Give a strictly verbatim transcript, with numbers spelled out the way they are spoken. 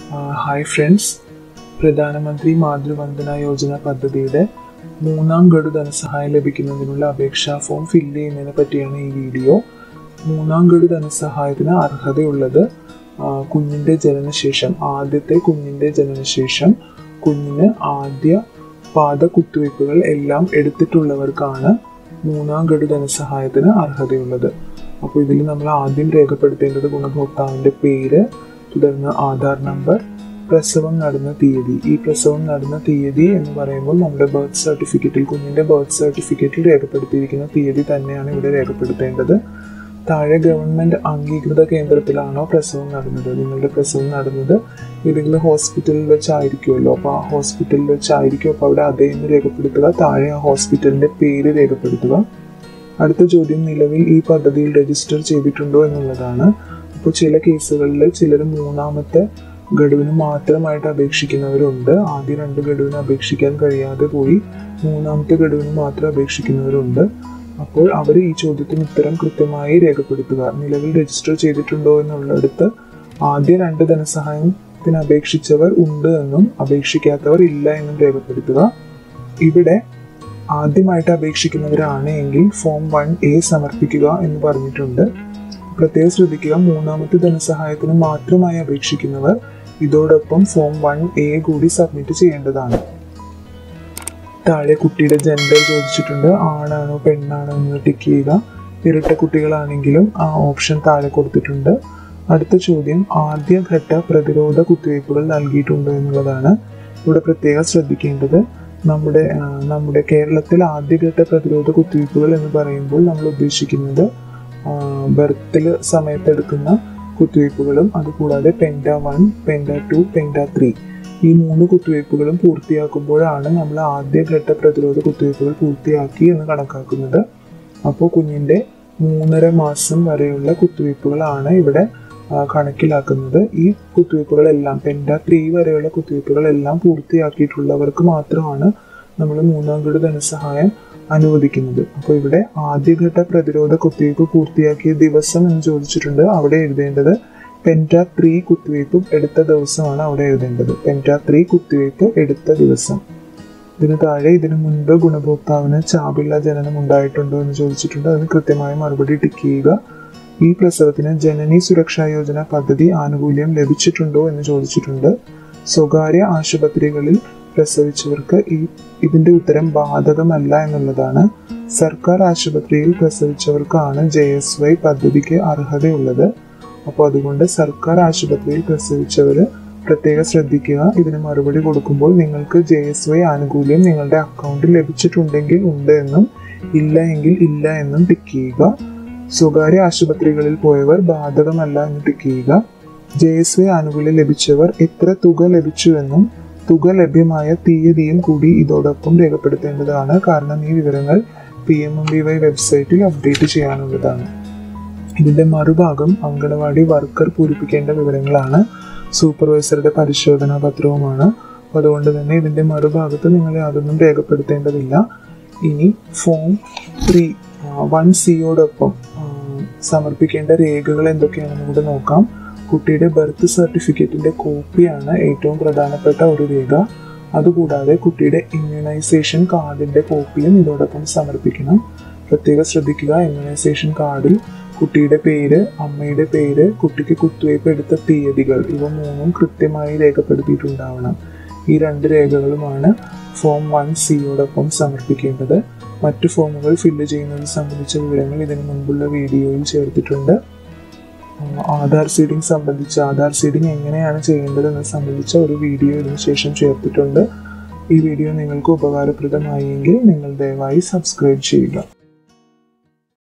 Hi friends, പ്രധാനമന്ത്രി മാതൃവന്ദന യോജന പദ്ധതിയുടെ മൂന്നാം ഗഡു ധനസഹായം ലഭിക്കുന്നതിനുള്ള അപേക്ഷാ ഫോം ഫില്ല് ചെയ്യുന്നതിനെ പറ്റിയാണ് ഈ വീഡിയോ. മൂന്നാം ഗഡു ധനസഹായത്തിന് അർഹതയുള്ളത് കുഞ്ഞിൻ്റെ ജനനശേഷം ആദ്യത്തെ കുഞ്ഞിൻ്റെ ജനനശേഷം കുഞ്ഞിന് ആദ്യ പാദ കുത്തിവയ്പ്പുകൾ എല്ലാം എടുത്തിട്ടുള്ളവർക്കാണ് മൂന്നാം ഗഡു ധനസഹായത്തിന് അർഹതയുള്ളത്. അപ്പോൾ ഇതിൽ നമ്മൾ ആദ്യം രേഖപ്പെടുത്തേണ്ടത് ഗുണഭോക്താവിൻ്റെ പേര്, തുടർന്ന് ആധാർ നമ്പർ, പ്രസവം നടന്ന തീയതി. ഈ പ്രസവം നടന്ന തീയതി എന്ന് പറയുമ്പോൾ നമ്മുടെ ബർത്ത് സർട്ടിഫിക്കറ്റിൽ കുഞ്ഞിൻ്റെ ബർത്ത് സർട്ടിഫിക്കറ്റിൽ രേഖപ്പെടുത്തിയിരിക്കുന്ന തീയതി തന്നെയാണ് ഇവിടെ രേഖപ്പെടുത്തേണ്ടത്. താഴെ ഗവൺമെൻറ് അംഗീകൃത കേന്ദ്രത്തിലാണോ പ്രസവം നടന്നത്? നിങ്ങളുടെ പ്രസവം നടന്നത് ഏതെങ്കിലും ഹോസ്പിറ്റലിൽ വെച്ചായിരിക്കുമല്ലോ, അപ്പോൾ ആ ഹോസ്പിറ്റലിൽ വെച്ചായിരിക്കും. അപ്പോൾ അവിടെ അതേ എന്ന് രേഖപ്പെടുത്തുക. താഴെ ആ ഹോസ്പിറ്റലിൻ്റെ പേര് രേഖപ്പെടുത്തുക. അടുത്ത ചോദ്യം, നിലവിൽ ഈ പദ്ധതിയിൽ രജിസ്റ്റർ ചെയ്തിട്ടുണ്ടോ എന്നുള്ളതാണ്. അപ്പോൾ ചില കേസുകളിൽ ചിലർ മൂന്നാമത്തെ ഗഡുവിന് മാത്രമായിട്ട് അപേക്ഷിക്കുന്നവരുണ്ട്. ആദ്യ രണ്ട് ഗഡുവിന് അപേക്ഷിക്കാൻ കഴിയാതെ പോയി മൂന്നാമത്തെ ഗഡുവിന് മാത്രം അപേക്ഷിക്കുന്നവരുണ്ട്. അപ്പോൾ അവർ ഈ ചോദ്യത്തിന് ഉത്തരം കൃത്യമായി രേഖപ്പെടുത്തുക. നിലവിൽ രജിസ്റ്റർ ചെയ്തിട്ടുണ്ടോ എന്നുള്ളിടത്ത് ആദ്യ രണ്ട് ധനസഹായത്തിന് അപേക്ഷിച്ചവർ ഉണ്ട് എന്നും അപേക്ഷിക്കാത്തവർ ഇല്ല എന്നും രേഖപ്പെടുത്തുക. ഇവിടെ ആദ്യമായിട്ട് അപേക്ഷിക്കുന്നവരാണ് എങ്കിൽ ഫോം വൺ എ സമർപ്പിക്കുക എന്ന് പറഞ്ഞിട്ടുണ്ട്. പ്രത്യേകം ശ്രദ്ധിക്കുക, മൂന്നാമത്തെ ധനസഹായത്തിന് മാത്രമായി അപേക്ഷിക്കുന്നവർ ഇതോടൊപ്പം ഫോം വൺ എ കൂടി സബ്മിറ്റ് ചെയ്യേണ്ടതാണ്. താഴെ കുട്ടിയുടെ ജെൻഡർ ചോദിച്ചിട്ടുണ്ട്. ആണാണോ പെണ്ണാണോ എന്ന് ടിക്ക് ചെയ്യുക. ഇരട്ട കുട്ടികളാണെങ്കിലും ആ ഓപ്ഷൻ താഴെ കൊടുത്തിട്ടുണ്ട്. അടുത്ത ചോദ്യം, ആദ്യഘട്ട പ്രതിരോധ കുത്തിവയ്പ്പുകൾ നൽകിയിട്ടുണ്ടോ എന്നുള്ളതാണ്. ഇവിടെ പ്രത്യേകം ശ്രദ്ധിക്കേണ്ടത് നമ്മുടെ നമ്മുടെ കേരളത്തിൽ ആദ്യഘട്ട പ്രതിരോധ കുത്തിവയ്പ്പുകൾ എന്ന് പറയുമ്പോൾ നമ്മൾ ഉദ്ദേശിക്കുന്നത് ബർത്തിൽ സമയത്തെടുക്കുന്ന കുത്തിവയ്പ്പുകളും അതുകൂടാതെ penta one, penta two, penta three ഈ മൂന്ന് കുത്തിവയ്പ്പുകളും പൂർത്തിയാക്കുമ്പോഴാണ് നമ്മൾ ആദ്യഘട്ട പ്രതിരോധ കുത്തിവയ്പ്പുകൾ പൂർത്തിയാക്കി എന്ന് കണക്കാക്കുന്നത്. അപ്പോൾ കുഞ്ഞിൻ്റെ മൂന്നര മാസം വരെയുള്ള കുത്തിവയ്പ്പുകളാണ് ഇവിടെ കണക്കിലാക്കുന്നത്. ഈ കുത്തിവയ്പ്പുകളെല്ലാം പെൻഡ ത്രീ വരെയുള്ള കുത്തിവയ്പ്പുകളെല്ലാം പൂർത്തിയാക്കിയിട്ടുള്ളവർക്ക് മാത്രമാണ് നമ്മൾ മൂന്നാം ഗഡു ധനസഹായം അനുവദിക്കുന്നത്. അപ്പോൾ ഇവിടെ ആദ്യഘട്ട പ്രതിരോധ കുത്തിവയ്പ്പ് പൂർത്തിയാക്കിയ ദിവസം എന്ന് ചോദിച്ചിട്ടുണ്ട്. അവിടെ എഴുതേണ്ടത് പെൻഡ ത്രീ കുത്തിവയ്പ്പ് എടുത്ത ദിവസമാണ് അവിടെ എഴുതേണ്ടത്. പെൻഡ ത്രീ കുത്തിവയ്പ്പ് എടുത്ത ദിവസം. ഇതിന് താഴെ ഇതിനു മുൻപ് ഗുണഭോക്താവിന് ചാപിള്ള ജനനം ഉണ്ടായിട്ടുണ്ടോ എന്ന് ചോദിച്ചിട്ടുണ്ട്. അതിന് കൃത്യമായ മറുപടി ടിക്ക് ചെയ്യുക. ഈ പ്രസവത്തിന് ജനനി സുരക്ഷാ യോജന പദ്ധതി ആനുകൂല്യം ലഭിച്ചിട്ടുണ്ടോ എന്ന് ചോദിച്ചിട്ടുണ്ട്. സ്വകാര്യ ആശുപത്രികളിൽ പ്രസവിച്ചവർക്ക് ഈ ഇതിൻ്റെ ഉത്തരം ബാധകമല്ല എന്നുള്ളതാണ്. സർക്കാർ ആശുപത്രിയിൽ പ്രസവിച്ചവർക്കാണ് ജെ എസ് വൈ പദ്ധതിക്ക് അർഹതയുള്ളത്. അപ്പോൾ അതുകൊണ്ട് സർക്കാർ ആശുപത്രിയിൽ പ്രസവിച്ചവർ പ്രത്യേകം ശ്രദ്ധിക്കുക. ഇതിന് മറുപടി കൊടുക്കുമ്പോൾ നിങ്ങൾക്ക് ജെ എസ് വൈ ആനുകൂല്യം നിങ്ങളുടെ അക്കൗണ്ടിൽ ലഭിച്ചിട്ടുണ്ടെങ്കിൽ ഉണ്ട് എന്നും ഇല്ല എങ്കിൽ ഇല്ല എന്നും ടിക്ക് ചെയ്യുക. സ്വകാര്യ ആശുപത്രികളിൽ പോയവർ ബാധകമല്ല എന്ന് ടിക്ക് ചെയ്യുക. ജെ എസ് വൈ ആനുകൂല്യം ലഭിച്ചവർ എത്ര തുക ലഭിച്ചുവെന്നും തുക ലഭ്യമായ തീയതിയും കൂടി ഇതോടൊപ്പം രേഖപ്പെടുത്തേണ്ടതാണ്. കാരണം ഈ വിവരങ്ങൾ P M M V Y വെബ്സൈറ്റിൽ അപ്ഡേറ്റ് ചെയ്യാനുള്ളതാണ്. ഇതിൻ്റെ മറുഭാഗം അങ്കണവാടി വർക്കർ പൂരിപ്പിക്കേണ്ട വിവരങ്ങളാണ്. സൂപ്പർവൈസറുടെ പരിശോധനാ പത്രവുമാണ്. അപ്പോൾ അതുകൊണ്ട് തന്നെ ഇതിൻ്റെ മറുഭാഗത്ത് നിങ്ങൾ യാതൊന്നും രേഖപ്പെടുത്തേണ്ടതില്ല. ഇനി ഫോം ത്രീ വൺ സിയോടൊപ്പം സമർപ്പിക്കേണ്ട രേഖകൾ എന്തൊക്കെയാണെന്ന് കൂടെ നോക്കാം. കുട്ടിയുടെ ബർത്ത് സർട്ടിഫിക്കറ്റിൻ്റെ കോപ്പിയാണ് ഏറ്റവും പ്രധാനപ്പെട്ട ഒരു രേഖ. അതുകൂടാതെ കുട്ടിയുടെ ഇമ്മ്യൂണൈസേഷൻ കാർഡിൻ്റെ കോപ്പിയും ഇതോടൊപ്പം സമർപ്പിക്കണം. പ്രത്യേകം ശ്രദ്ധിക്കുക, ഇമ്മ്യൂണൈസേഷൻ കാർഡിൽ കുട്ടിയുടെ പേര്, അമ്മയുടെ പേര്, കുട്ടിക്ക് കുത്തിവയ്പ്പ് എടുത്ത തീയതികൾ ഇവ മൂന്നും കൃത്യമായി രേഖപ്പെടുത്തിയിട്ടുണ്ടാവണം. ഈ രണ്ട് രേഖകളുമാണ് ഫോം വൺ സിയോടൊപ്പം സമർപ്പിക്കേണ്ടത്. മറ്റു ഫോമുകൾ ഫില്ല് ചെയ്യുന്നത് സംബന്ധിച്ച വിവരങ്ങൾ ഇതിനു മുൻപുള്ള വീഡിയോയിൽ ചേർത്തിട്ടുണ്ട്. ആധാർ സീഡിംഗ് സംബന്ധിച്ച് ആധാർ സീഡിംഗ് എങ്ങനെയാണ് ചെയ്യേണ്ടതെന്ന് സംബന്ധിച്ച ഒരു വീഡിയോ ഇതിനു ശേഷം ചേർത്തിട്ടുണ്ട്. ഈ വീഡിയോ നിങ്ങൾക്ക് ഉപകാരപ്രദമായെങ്കിൽ നിങ്ങൾ ദയവായി സബ്സ്ക്രൈബ് ചെയ്യുക.